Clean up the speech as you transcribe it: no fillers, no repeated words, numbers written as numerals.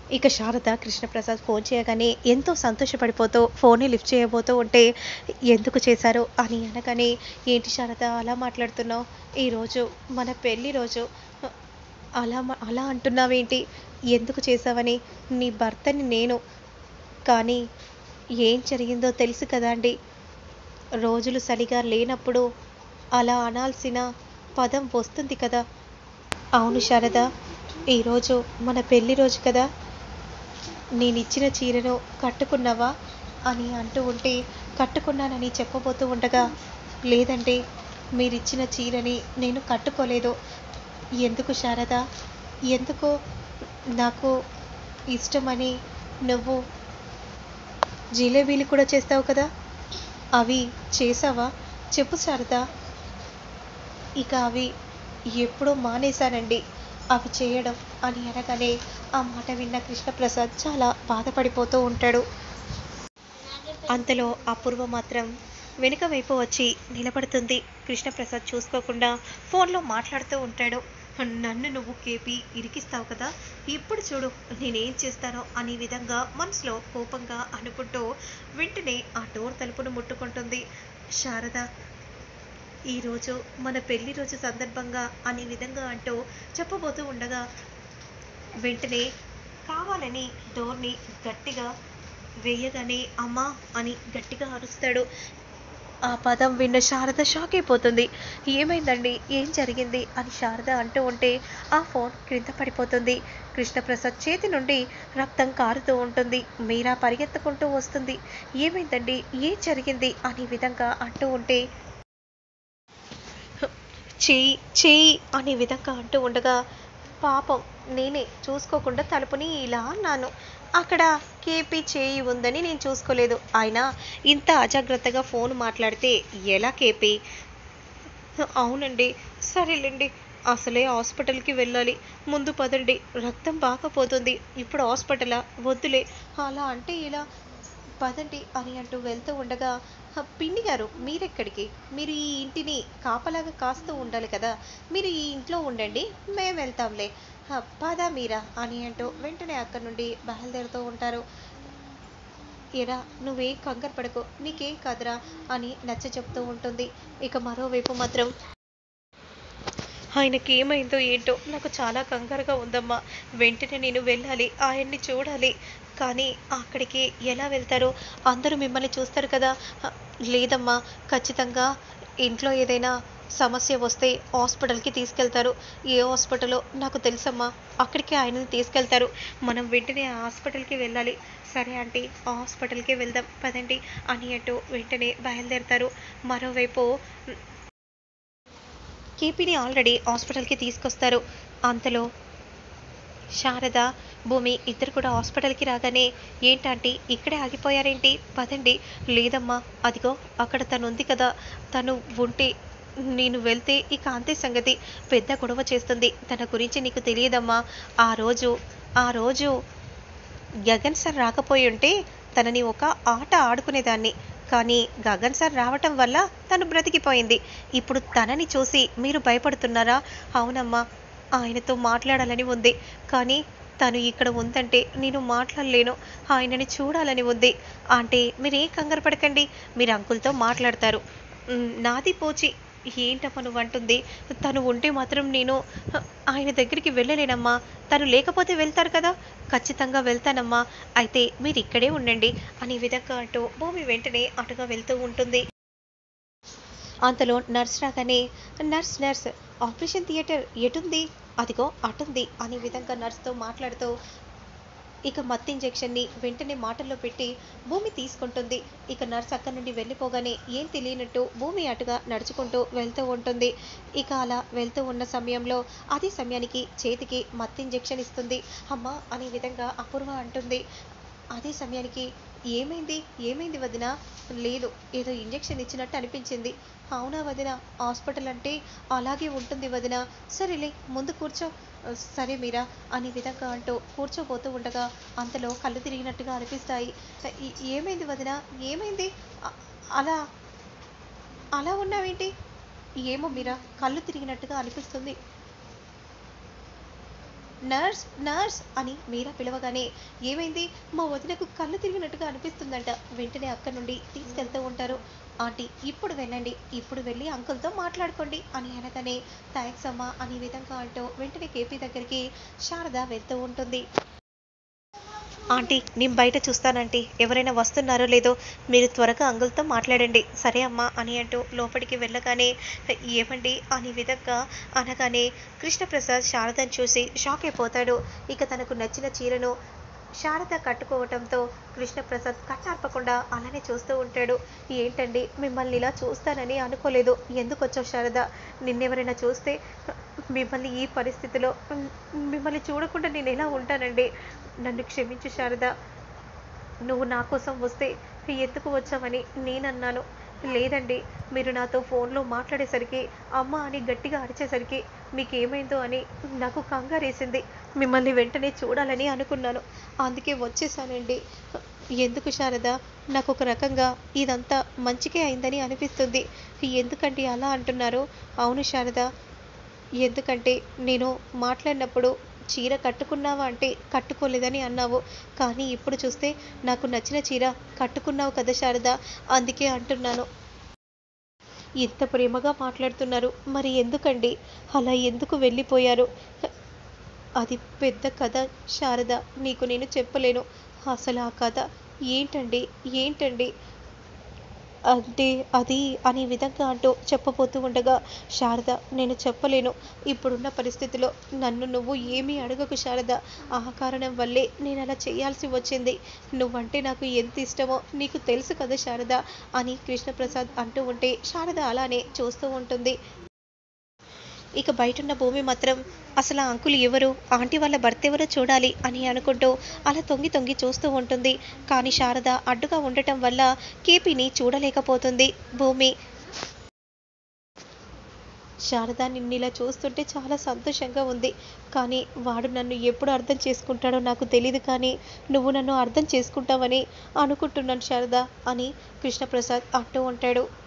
ఇక శారద కృష్ణప్రసాద్ ఫోన్ చేయగానే ఎంతో సంతోషపడిపోతూ ఫోన్ని లిఫ్ట్ చేయబోతూ ఉంటే, ఎందుకు చేశారు అని అనగానే, ఏంటి శారద అలా మాట్లాడుతున్నావు? ఈరోజు మన పెళ్లి రోజు. అ, అలా అంటున్నావేంటి? ఎందుకు చేశావని? నీ భర్తని నేను. కానీ ఏం జరిగిందో తెలుసు కదా అండి. రోజులు సరిగా లేనప్పుడు అలా అనాల్సిన పదం వస్తుంది కదా. అవును శారద, ఈరోజు మన పెళ్లి రోజు కదా. నేనిచ్చిన చీరను కట్టుకున్నావా అని అంటూ ఉంటే, కట్టుకున్నానని చెప్పబోతూ ఉండగా, లేదండి, మీరిచ్చిన చీరని నేను కట్టుకోలేదు. ఎందుకు శారద? ఎందుకు? నాకు ఇష్టమని నువ్వు జిలేబీలు కూడా చేస్తావు కదా, అవి చేసావా? చెప్పు శారద. ఇక అవి ఎప్పుడో మానేశానండి అవి చేయడం అని అనగానే, ఆ మాట విన్న కృష్ణప్రసాద్ చాలా బాధపడిపోతూ ఉంటాడు. అంతలో అపూర్వ మాత్రం వెనుక వైపు వచ్చి నిలబడుతుంది. కృష్ణప్రసాద్ చూసుకోకుండా ఫోన్లో మాట్లాడుతూ ఉంటాడు. నన్ను నువ్వు కేపి ఇరికిస్తావు కదా, ఇప్పుడు చూడు నేనేం చేస్తానో అనే విధంగా మనసులో కోపంగా అనుకుంటూ వెంటనే ఆ డోర్ తలుపును ముట్టుకుంటుంది. శారద, ఈరోజు మన పెళ్లి రోజు సందర్భంగా అనే విధంగా అంటూ చెప్పబోతూ ఉండగా, వెంటనే కావాలని డోర్ని గట్టిగా వేయగానే అమ్మా అని గట్టిగా అరుస్తాడు. ఆ పదం విన్న శారద షాక్ అయిపోతుంది. ఏమైందండి, ఏం జరిగింది అని శారద అంటూ ఉంటే, ఆ ఫోన్ క్రింద పడిపోతుంది. కృష్ణప్రసాద్ చేతి నుండి రక్తం కారుతూ ఉంటుంది. మీరా పరిగెత్తుకుంటూ వస్తుంది. ఏమైందండి, ఏం జరిగింది అనే విధంగా అంటూ ఉంటే, చెయ్యి చెయ్యి అనే విధంగా అంటూ ఉండగా, పాపం నేనే చూసుకోకుండా తలుపుని ఇలా అన్నాను. అక్కడ కేపీ చేయి ఉందని నేను చూసుకోలేదు. అయినా ఇంత అజాగ్రత్తగా ఫోన్ మాట్లాడితే ఎలా కేపీ? అవునండి. సరేలెండి. అసలే హాస్పిటల్‌కి వెళ్ళాలి. ముందు పదండి. రక్తం బాగా పోతుంది. ఇప్పుడు హాస్పిటలా? వద్దులే. అలా అంటే ఎలా? పదండి అని అంటూ వెళ్తూ ఉండగా, పిన్ని గారు మీరెక్కడికి? మీరు ఈ ఇంటిని కాపలాగా కాస్తూ ఉండాలి కదా. మీరు ఈ ఇంట్లో ఉండండి. మేము వెళ్తాంలే. పద మీరా అని అంటూ వెంటనే అక్కడి నుండి బయలుదేరుతూ ఉంటారు. ఎరా నువ్వేం కంగారు పడకు. నీకేం కాదురా అని నచ్చ చెప్తూ ఉంటుంది. ఇక మరోవైపు మాత్రం, ఆయనకి ఏమైందో ఏంటో నాకు చాలా కంగారుగా ఉందమ్మా. వెంటనే నేను వెళ్ళాలి, ఆయన్ని చూడాలి. కానీ అక్కడికి ఎలా వెళ్తారు? అందరూ మిమ్మల్ని చూస్తారు కదా. "హ, లేదమ్మా, ఖచ్చితంగా ఇంట్లో ఏదైనా సమస్య వస్తే హాస్పిటల్కి తీసుకెళ్తారు. ఏ హాస్పిటలో నాకు తెలుసమ్మా, అక్కడికి ఆయనని తీసుకెళ్తారు. మనం వెంటనే ఆ హాస్పిటల్కి వెళ్ళాలి. సరే ఆంటీ, ఆ హాస్పిటల్కి వెళ్దాం పదండి అని అంటూ వెంటనే బయలుదేరతారు. మరోవైపు కేపీని ఆల్రెడీ హాస్పిటల్కి తీసుకొస్తారు. అంతలో శారద, భూమి ఇద్దరు కూడా హాస్పిటల్కి రాగానే, ఏంటంటే ఇక్కడే ఆగిపోయారేంటి, పదండి. లేదమ్మా, అదిగో అక్కడ తను ఉంది కదా, తను ఉంటే నేను వెళ్తే ఇక అంతే సంగతి, పెద్ద గొడవ చేస్తుంది. తన గురించి నీకు తెలియదమ్మా. ఆ రోజు ఆ రోజు గగన్ సార్ రాకపోయి ఉంటే తనని ఒక ఆట ఆడుకునేదాన్ని. కానీ గగన్ సార్ రావటం వల్ల తను బ్రతికిపోయింది. ఇప్పుడు తనని చూసి మీరు భయపడుతున్నారా? అవునమ్మా, ఆయనతో మాట్లాడాలని ఉంది. కానీ తను ఇక్కడ ఉందంటే నేను మాట్లాడలేను. ఆయనని చూడాలని ఉంది. అంటే మీరేం కంగారు పడకండి. మీరు అంకుల్తో మాట్లాడతారు. నాది పోచి. ఏంటమ్మా నువ్వంటుంది? తను ఉంటే మాత్రం నేను హ, ఆయన దగ్గరికి వెళ్ళలేనమ్మా. తను లేకపోతే వెళ్తారు కదా. ఖచ్చితంగా వెళ్తానమ్మా. అయితే మీరిక్కడే ఉండండి అనే విధంగా అంటూ భూమి వెంటనే అటుగా వెళ్తూ ఉంటుంది. అంతలో నర్స్ రాగానే, నర్స్ నర్స్, ఆపరేషన్ థియేటర్ ఎటుంది? అదిగో అటుంది అనే విధంగా నర్స్తో మాట్లాడుతూ ఇక మత్తు ఇంజెక్షన్ని వెంటనే మాటల్లో పెట్టి భూమి తీసుకుంటుంది. ఇక నర్స్ అక్కడి నుండి వెళ్ళిపోగానే ఏం తెలియనట్టు భూమి అటుగా నడుచుకుంటూ వెళ్తూ ఉంటుంది. ఇక అలా వెళ్తూ ఉన్న సమయంలో అదే సమయానికి చేతికి మత్తు ఇంజెక్షన్ ఇస్తుంది. అమ్మ అనే విధంగా అపూర్వ అంటుంది. అదే సమయానికి, ఏమైంది, ఏమైంది వదిన? లేదు, ఏదో ఇంజెక్షన్ ఇచ్చినట్టు అనిపించింది. అవునా వదిన, హాస్పిటల్ అంటే అలాగే ఉంటుంది వదిన. సరేలే ముందు కూర్చో. సరే మీరా అనే విధంగా అంటూ కూర్చోబోతూ ఉండగా అంతలో కళ్ళు తిరిగినట్టుగా అనిపిస్తాయి. ఏమైంది వదిన, ఏమైంది? అ- అలా అలా ఉన్నావేంటి? ఏమో మీరా, కళ్ళు తిరిగినట్టుగా అనిపిస్తుంది. నర్స్ నర్స్ అని మీరా పిలవగానే ఏమైంది, మా వదినకు కళ్ళు తిరిగినట్టుగా అనిపిస్తుందంట. వెంటనే అక్కడి నుండి తీసుకెళ్తూ ఉంటారు. ఆంటీ ఇప్పుడు వెళ్ళండి, ఇప్పుడు వెళ్ళి అంకుల్తో మాట్లాడుకోండి అని అనగానే థ్యాంక్స్ అమ్మా అనే విధంగా అంటూ వెంటనే కేపీ దగ్గరికి శారద వెళ్తూ ఉంటుంది. ఆంటీ నేను బయట చూస్తానంటీ, ఎవరైనా వస్తున్నారో లేదో, మీరు త్వరగా అంకుల్తో మాట్లాడండి. సరే అమ్మా అని అంటూ లోపలికి వెళ్ళగానే ఏమండి అనే విధంగా అనగానే కృష్ణప్రసాద్ శారదను చూసి షాక్ అయిపోతాడు. ఇక తనకు నచ్చిన చీరను శారద కట్టుకోవటంతో కృష్ణప్రసాద్ కన్నార్పకుండా అలానే చూస్తూ ఉంటాడు. ఏంటండి మిమ్మల్ని ఇలా చూస్తానని అనుకోలేదు. ఎందుకు వచ్చావు శారద, నిన్నెవరైనా చూస్తే మిమ్మల్ని ఈ పరిస్థితిలో మిమ్మల్ని చూడకుండా నేను ఎలా ఉంటానండి. నన్ను క్షమించు శారద, నువ్వు నా కోసం వస్తే ఎందుకు వచ్చావని నేనన్నాను. లేదండి, మీరు నాతో ఫోన్లో మాట్లాడేసరికి అమ్మ అని గట్టిగా అరిచేసరికి మీకేమైందో అని నాకు కంగారేసింది. మిమ్మల్ని వెంటనే చూడాలని అనుకున్నాను, అందుకే వచ్చేసానండి. ఎందుకు శారద, నాకు ఒక రకంగా ఇదంతా మంచికే అయిందని అనిపిస్తుంది. ఎందుకండి అలా అంటున్నారు? అవును శారద, ఎందుకంటే నేను మాట్లాడినప్పుడు చీర కట్టుకున్నావా అంటే కట్టుకోలేదని అన్నావు. కానీ ఇప్పుడు చూస్తే నాకు నచ్చిన చీర కట్టుకున్నావు కదా శారద, అందుకే అంటున్నాను. ఎంత ప్రేమగా మాట్లాడుతున్నారు, మరి ఎందుకండి అలా ఎందుకు వెళ్ళిపోయారు? అది పెద్ద కథ శారద, నీకు నేను చెప్పలేను. అసలు ఆ కథ ఏంటండి, ఏంటండి అంటే అది అనే విధంగా అంటూ చెప్పబోతూ ఉండగా శారద నేను చెప్పలేను. ఇప్పుడున్న పరిస్థితిలో నన్ను నువ్వు ఏమీ అడగకు శారద. ఆ కారణం వల్లే నేను అలా చేయాల్సి వచ్చింది. నువ్వంటే నాకు ఎంత ఇష్టమో నీకు తెలుసు కదా శారద అని కృష్ణప్రసాద్ అంటూ ఉంటే శారద అలానే చూస్తూ ఉంటుంది. ఇక బయటున్న భూమి మాత్రం అసలు ఆ అంకుల్ ఎవరు, ఆంటీ వాళ్ళ భర్త ఎవరో చూడాలి అని అనుకుంటూ అలా తొంగి తొంగి చూస్తూ ఉంటుంది. కానీ శారద అడ్డుగా ఉండటం వల్ల కేపీని చూడలేకపోతుంది భూమి. శారద నిన్నిలా చూస్తుంటే చాలా సంతోషంగా ఉంది. కానీ వాడు నన్ను ఎప్పుడు అర్థం చేసుకుంటాడో నాకు తెలీదు, కానీ నువ్వు నన్ను అర్థం చేసుకుంటావని అనుకుంటున్నాను శారద అని కృష్ణప్రసాద్ అంటూ ఉంటాడు.